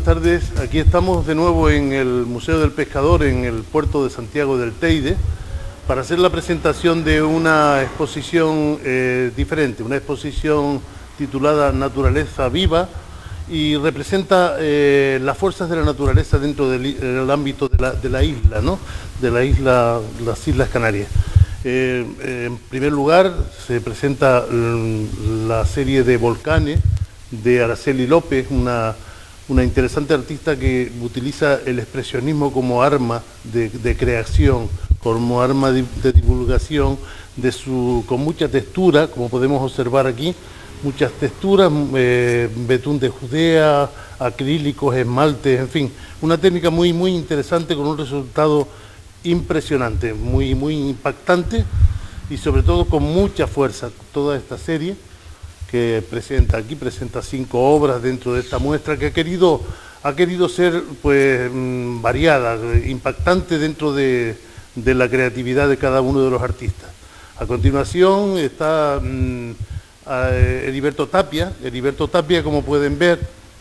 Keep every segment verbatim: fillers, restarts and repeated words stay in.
tardes. Aquí estamos de nuevo en el Museo del Pescador, en el puerto de Santiago del Teide, para hacer la presentación de una exposición eh, diferente, una exposición titulada Naturaleza Viva, y representa eh, las fuerzas de la naturaleza dentro del, del ámbito de la, de la isla, ¿no? De la isla, las Islas Canarias. Eh, eh, en primer lugar se presenta la serie de volcanes de Araceli López, una, una interesante artista que utiliza el expresionismo como arma de, de creación, como arma de, de divulgación, de su, con mucha textura, como podemos observar aquí, muchas texturas, eh, betún de Judea, acrílicos, esmaltes, en fin, una técnica muy, muy interesante con un resultado impresionante, muy, muy impactante y sobre todo con mucha fuerza. Toda esta serie que presenta aquí, presenta cinco obras dentro de esta muestra que ha querido, ha querido ser pues variada, impactante dentro de, de la creatividad de cada uno de los artistas. A continuación está mmm, Heriberto Tapia. Heriberto Tapia, como pueden ver,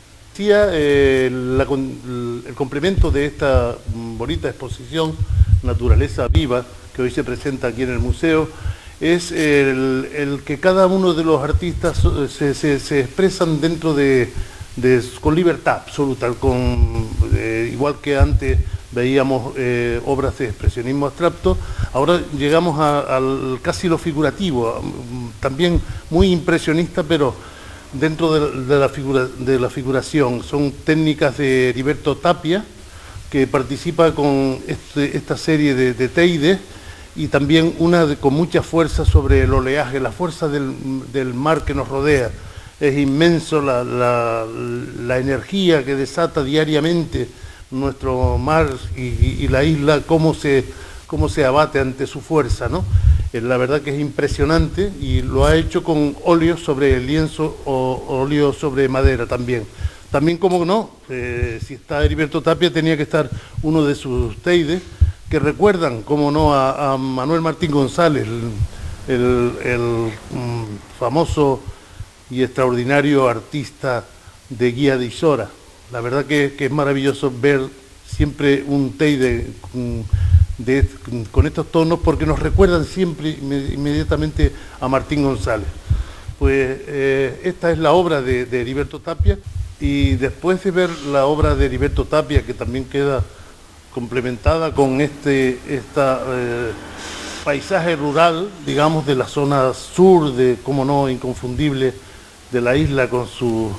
eh, la, el complemento de esta bonita exposición Naturaleza Viva, que hoy se presenta aquí en el museo, es el, el que cada uno de los artistas se, se, se expresan dentro de, de, con libertad absoluta, con, eh, igual que antes veíamos eh, obras de expresionismo abstracto, ahora llegamos a, a casi lo figurativo, también muy impresionista, pero dentro de, de, la, figura, de la figuración. Son técnicas de Heriberto Tapia, que participa con este, esta serie de, de Teide, y también una de, con mucha fuerza sobre el oleaje, la fuerza del, del mar que nos rodea. Es inmenso la, la, la energía que desata diariamente nuestro mar y, y la isla, cómo se, cómo se abate ante su fuerza, ¿no? Eh, la verdad que es impresionante, y lo ha hecho con óleo sobre lienzo o óleo sobre madera también. También, como no, eh, si está Heriberto Tapia, tenía que estar uno de sus Teides, que recuerdan, como no, a, a Manuel Martín González, el, el, el um, famoso y extraordinario artista de Guía de Isora. La verdad que, que es maravilloso ver siempre un Teide um, de, con estos tonos, porque nos recuerdan siempre inmediatamente a Martín González. Pues eh, esta es la obra de, de Heriberto Tapia, y después de ver la obra de Heriberto Tapia, que también queda complementada con este esta, eh, paisaje rural, digamos, de la zona sur, de, como no, inconfundible, de la isla, con su,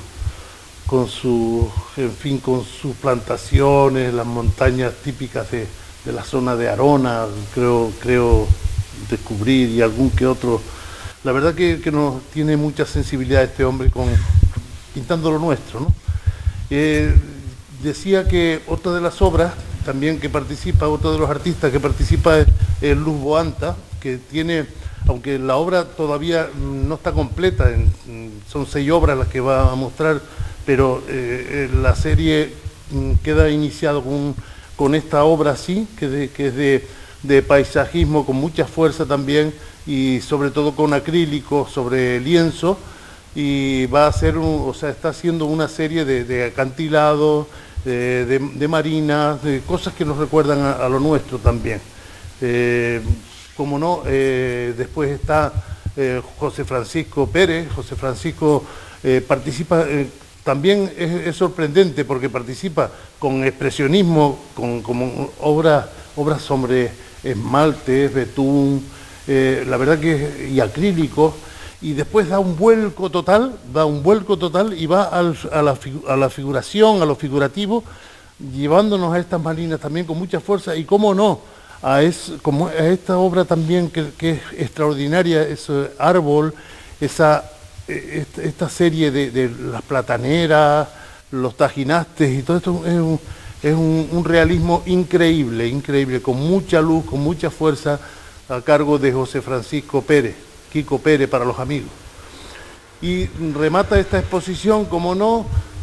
con su, en fin, con sus plantaciones, las montañas típicas de, de la zona de Arona, creo, creo descubrir, y algún que otro. La verdad que, que nos tiene mucha sensibilidad este hombre con pintando lo nuestro, ¿no? Eh, decía que otra de las obras también que participa, otro de los artistas que participa es, es Luz Boanta, que tiene, aunque la obra todavía no está completa, en, son seis obras las que va a mostrar, pero eh, la serie queda iniciado con, con esta obra así, que, de, que es de, de paisajismo con mucha fuerza también, y sobre todo con acrílico sobre lienzo, y va a ser, un, o sea, está haciendo una serie de, de acantilados, de, de, de marinas, de cosas que nos recuerdan a, a lo nuestro también. Eh, como no, eh, después está eh, José Francisco Pérez. José Francisco eh, participa, eh, también es, es sorprendente porque participa con expresionismo, con, con obras, obras sobre esmaltes, betún, eh, la verdad que, y acrílicos. Y después da un vuelco total, da un vuelco total y va al, a, la, a la figuración, a lo figurativo, llevándonos a estas marinas también con mucha fuerza, y cómo no, a, es, como a esta obra también que, que es extraordinaria, ese árbol, esa, esta, esta serie de, de las plataneras, los tajinastes, y todo esto es un, es un, un realismo increíble, increíble, con mucha luz, con mucha fuerza, a cargo de José Francisco Pérez. Kiko Pérez para los amigos. Y remata esta exposición, como no,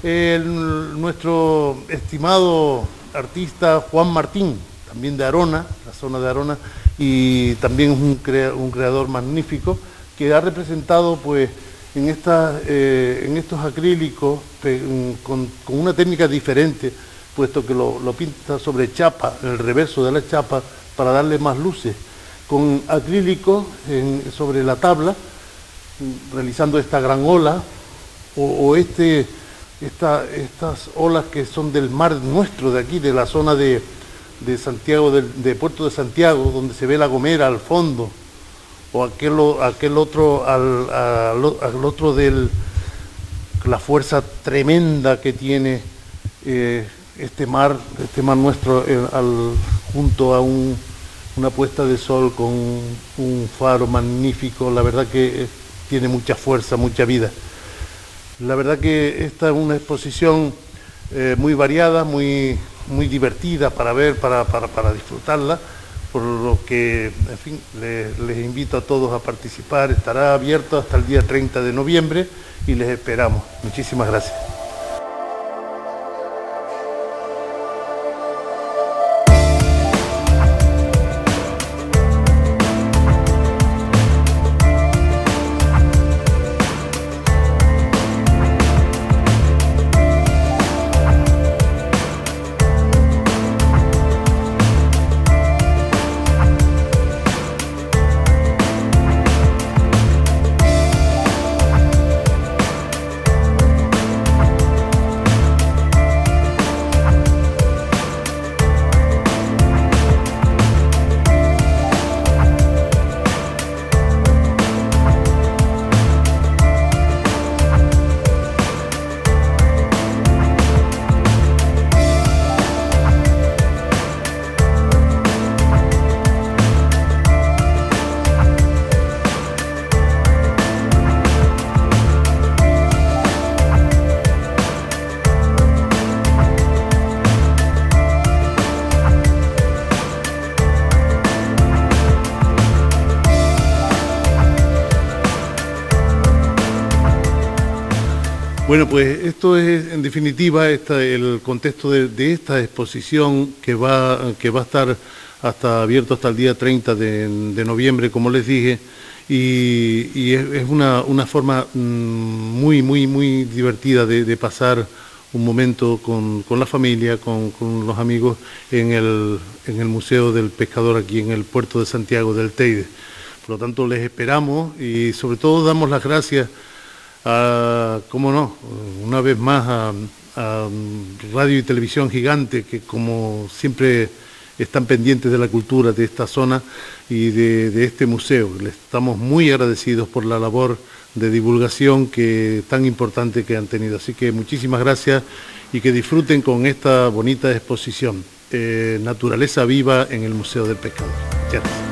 el, nuestro estimado artista Juan Martín, también de Arona, la zona de Arona, y también un, crea, un creador magnífico, que ha representado pues en, esta, eh, en estos acrílicos con, con una técnica diferente, puesto que lo, lo pinta sobre chapa, el reverso de la chapa, para darle más luces, con acrílico en, sobre la tabla, realizando esta gran ola, o, o este, esta, estas olas que son del mar nuestro, de aquí, de la zona de, de Santiago, de, de Puerto de Santiago, donde se ve La Gomera al fondo, o aquel, aquel otro, al, al, al otro de la fuerza tremenda que tiene eh, este mar, este mar nuestro, eh, al, junto a un, una puesta de sol con un faro magnífico. La verdad que eh, tiene mucha fuerza, mucha vida. La verdad que esta es una exposición eh, muy variada, muy, muy divertida para ver, para, para, para disfrutarla, por lo que, en fin, les, les invito a todos a participar. Estará abierto hasta el día treinta de noviembre y les esperamos. Muchísimas gracias. Bueno, pues esto es en definitiva esta, el contexto de, de esta exposición que va, que va a estar hasta abierto hasta el día treinta de, de noviembre, como les dije, y, y es, es una, una forma muy, muy, muy divertida de, de pasar un momento con, con la familia, con, con los amigos en el, en el Museo del Pescador aquí en el puerto de Santiago del Teide. Por lo tanto, les esperamos y sobre todo damos las gracias a, cómo no, una vez más a, a Radio y Televisión Gigante, que como siempre están pendientes de la cultura de esta zona y de, de este museo. Les estamos muy agradecidos por la labor de divulgación que tan importante que han tenido. Así que muchísimas gracias y que disfruten con esta bonita exposición, eh, Naturaleza Viva en el Museo del Pescador. Muchas gracias.